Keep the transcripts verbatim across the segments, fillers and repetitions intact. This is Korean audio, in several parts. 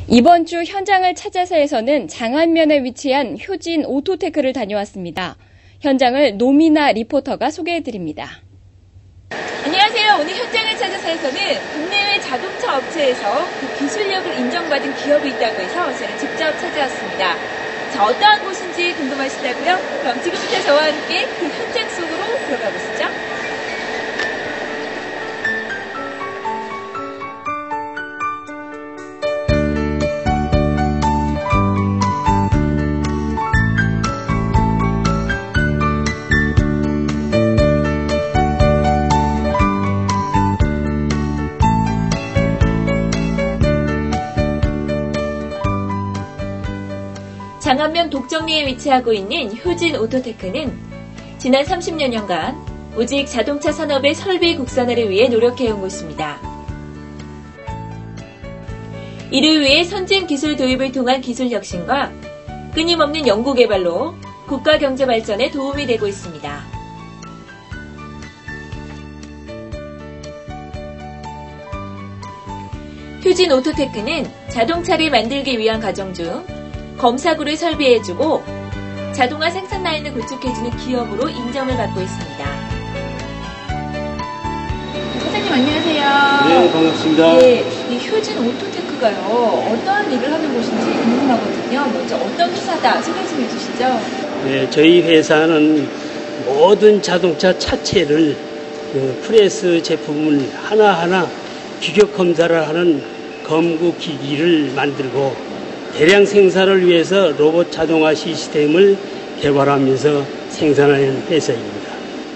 이번 주 현장을 찾아서에서는 장안면에 위치한 효진 오토테크를 다녀왔습니다. 현장을 노미나 리포터가 소개해드립니다. 안녕하세요. 오늘 현장을 찾아서에서는 국내외 자동차 업체에서 그 기술력을 인정받은 기업이 있다고 해서 제가 직접 찾아왔습니다. 자, 어떠한 곳인지 궁금하시다고요? 그럼 지금부터 저와 함께 그 현장 속으로 들어가 보시죠. 장안면 독정리에 위치하고 있는 효진 오토테크는 지난 삼십여 년간 오직 자동차 산업의 설비 국산화를 위해 노력해온 곳입니다. 이를 위해 선진 기술 도입을 통한 기술 혁신과 끊임없는 연구 개발로 국가 경제 발전에 도움이 되고 있습니다. 효진 오토테크는 자동차를 만들기 위한 과정 중 검사구를 설비해주고 자동화 생산 라인을 구축해주는 기업으로 인정을 받고 있습니다. 사장님 안녕하세요. 네, 반갑습니다. 네, 이 효진 오토테크가요, 어떠한 일을 하는 곳인지 궁금하거든요. 먼저 어떤 회사다 소개 좀 해주시죠. 네, 저희 회사는 모든 자동차 차체를 그 프레스 제품을 하나하나 규격 검사를 하는 검구 기기를 만들고 대량 생산을 위해서 로봇 자동화 시스템을 개발하면서 생산하는 회사입니다.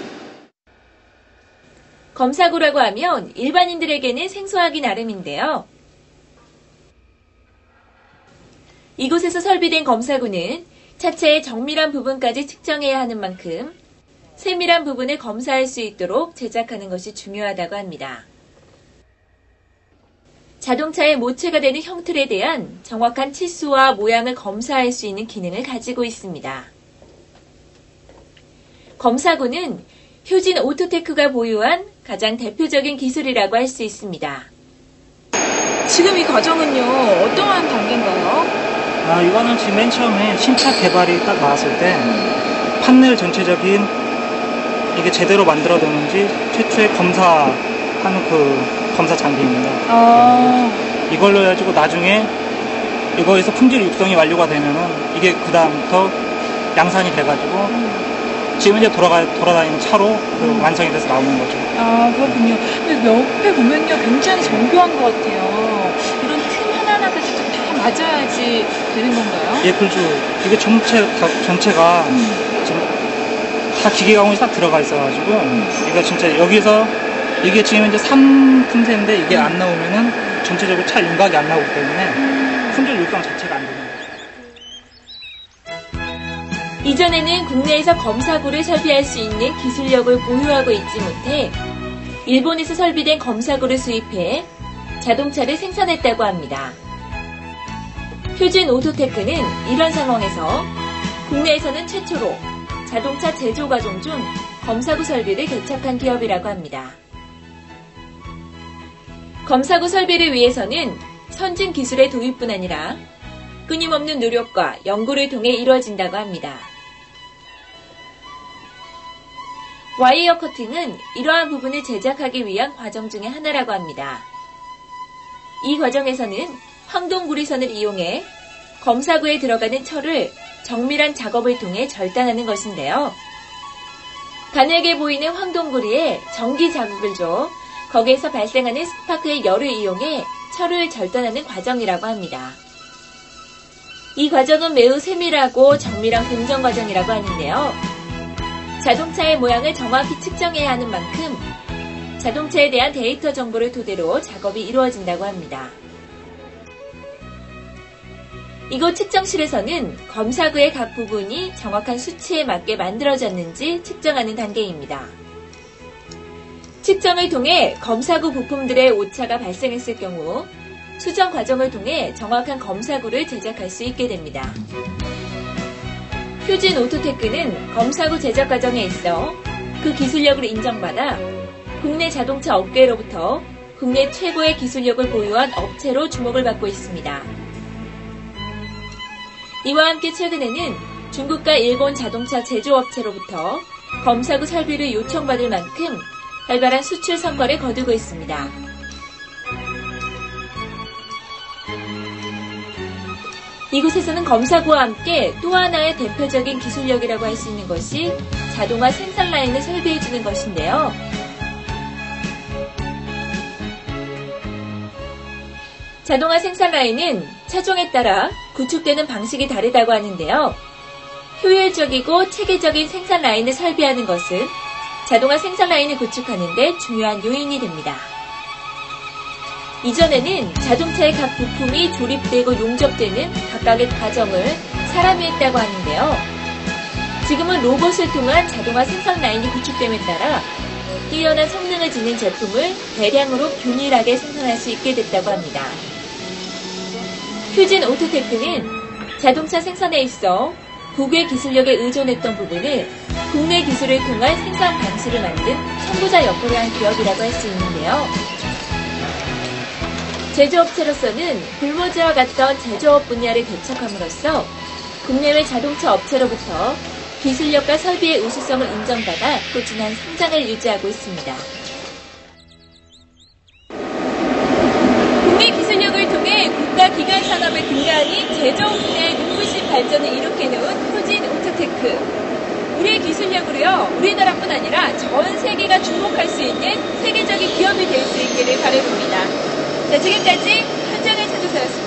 검사구라고 하면 일반인들에게는 생소하기 나름인데요. 이곳에서 설비된 검사구는 차체의 정밀한 부분까지 측정해야 하는 만큼 세밀한 부분을 검사할 수 있도록 제작하는 것이 중요하다고 합니다. 자동차의 모체가 되는 형틀에 대한 정확한 치수와 모양을 검사할 수 있는 기능을 가지고 있습니다. 검사구는 효진 오토테크가 보유한 가장 대표적인 기술이라고 할 수 있습니다. 지금 이 과정은요, 어떠한 단계인가요? 아, 이거는 지금 맨 처음에 신차 개발이 딱 나왔을 때 판넬 전체적인 이게 제대로 만들어졌는지 최초의 검사하는 그 검사 장비입니다. 아. 이걸로 해가지고 나중에 이거에서 품질 육성이 완료가 되면은 이게 그 다음부터 양산이 돼가지고 음. 지금 이제 돌아가, 돌아다니는 차로 음. 완성이 돼서 나오는 거죠. 아, 그렇군요. 근데 옆에 보면요, 굉장히 정교한 것 같아요. 이런 틈 하나하나까지 좀 다 맞아야지 되는 건가요? 예, 그렇죠. 이게 전체, 전체가 음. 지금 다 기계감이 딱 들어가 있어가지고 음. 이거 진짜 여기서 이게 지금 이제 삼 틈새인데 이게 음. 안 나오면은 전체적으로 차 윤곽이 안 나오기 때문에 음. 품질 육성 자체가 안 되는 거예요. 이전에는 국내에서 검사구를 설비할 수 있는 기술력을 보유하고 있지 못해 일본에서 설비된 검사구를 수입해 자동차를 생산했다고 합니다. 효진 오토테크는 이런 상황에서 국내에서는 최초로 자동차 제조 과정 중 검사구 설비를 개척한 기업이라고 합니다. 검사구 설비를 위해서는 선진 기술의 도입뿐 아니라 끊임없는 노력과 연구를 통해 이루어진다고 합니다. 와이어 커팅은 이러한 부분을 제작하기 위한 과정 중의 하나라고 합니다. 이 과정에서는 황동구리선을 이용해 검사구에 들어가는 철을 정밀한 작업을 통해 절단하는 것인데요. 가늘게 보이는 황동구리에 전기 자극을 줘 거기에서 발생하는 스파크의 열을 이용해 철을 절단하는 과정이라고 합니다. 이 과정은 매우 세밀하고 정밀한 공정 과정이라고 하는데요. 자동차의 모양을 정확히 측정해야 하는 만큼 자동차에 대한 데이터 정보를 토대로 작업이 이루어진다고 합니다. 이곳 측정실에서는 검사구의 각 부분이 정확한 수치에 맞게 만들어졌는지 측정하는 단계입니다. 측정을 통해 검사구 부품들의 오차가 발생했을 경우 수정 과정을 통해 정확한 검사구를 제작할 수 있게 됩니다. 효진 오토테크는 검사구 제작 과정에 있어 그 기술력을 인정받아 국내 자동차 업계로부터 국내 최고의 기술력을 보유한 업체로 주목을 받고 있습니다. 이와 함께 최근에는 중국과 일본 자동차 제조업체로부터 검사구 설비를 요청받을 만큼 활발한 수출 성과를 거두고 있습니다. 이곳에서는 검사구와 함께 또 하나의 대표적인 기술력이라고 할 수 있는 것이 자동화 생산 라인을 설비해주는 것인데요. 자동화 생산 라인은 차종에 따라 구축되는 방식이 다르다고 하는데요. 효율적이고 체계적인 생산 라인을 설비하는 것은 자동화 생산 라인을 구축하는 데 중요한 요인이 됩니다. 이전에는 자동차의 각 부품이 조립되고 용접되는 각각의 과정을 사람이 했다고 하는데요. 지금은 로봇을 통한 자동화 생산 라인이 구축됨에 따라 뛰어난 성능을 지닌 제품을 대량으로 균일하게 생산할 수 있게 됐다고 합니다. 휴진 오토테크는 자동차 생산에 있어 국외 기술력에 의존했던 부분을 국내 기술을 통한 생산 방식을 만든 선구자 역할을 한 기업이라고 할 수 있는데요. 제조업체로서는 불모지와 같던 제조업 분야를 개척함으로써 국내외 자동차 업체로부터 기술력과 설비의 우수성을 인정받아 꾸준한 성장을 유지하고 있습니다. 국내 기술력을 통해 국가 기간 산업의 근간인 제조업 분야의 눈부신 발전을 이룩해놓은 효진 오토테크. 우리의 기술력으로요, 우리나라뿐 아니라 전 세계가 주목할 수 있는 세계적인 기업이 될 수 있기를 바라봅니다. 자, 지금까지 현장을 찾아서였습니다.